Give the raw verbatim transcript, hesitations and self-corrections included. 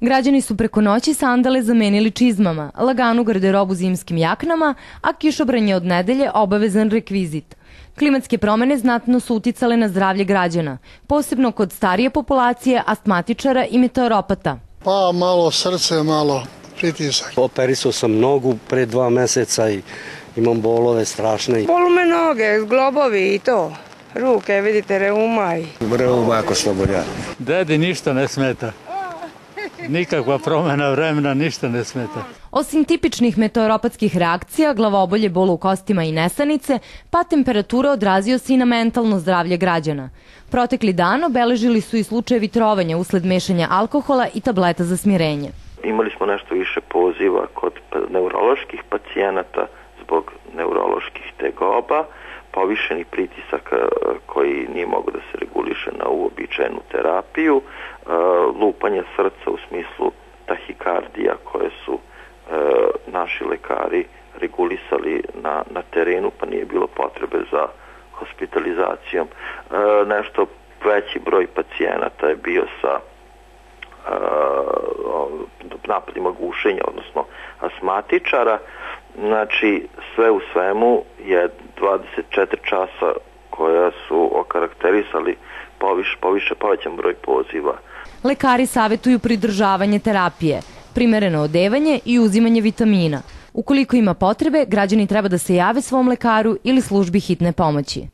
Građani su preko noći sandale zamenili čizmama, laganu garderobu zimskim jaknama, a kišobran je od nedelje obavezan rekvizit. Klimatske promene znatno su uticale na zdravlje građana, posebno kod starije populacije, astmatičara i meteoropata. Pa malo srce, malo pritisak. Operisao sam nogu pre dva meseca i imam bolove strašne. Bolu me noge, globovi i to. Ruke, vidite, reuma i... Reuma ako što bolja. Dedi ništa ne smeta. Nikakva promjena vremena, ništa ne smeta. Osim tipičnih meteoropatskih reakcija, glavobolje, bol u kostima i nesanice, pad temperature odrazio se i na mentalno zdravlje građana. Protekli dan obeležili su i slučajevi trovanja usled mešanja alkohola i tableta za smirenje. Imali smo nešto više poziva kod neuroloških pacijenata zbog neuroloških tegoba, povišeni pritisak koji nije mogo da se reguliše na uobičajenu terapiju, lupanje srca u smislu tahikardija koje su naši lekari regulisali na, na terenu, pa nije bilo potrebe za hospitalizacijom. Nešto veći broj pacijenata je bio sa napadima gušenja, odnosno astmatičara. Znači, sve u svemu je dvadeset četiri časa koja su okarakterisali poviš, poviše povećan broj poziva. Lekari savjetuju pridržavanje terapije, primereno odevanje i uzimanje vitamina. Ukoliko ima potrebe, građani treba da se jave svom lekaru ili službi hitne pomoći.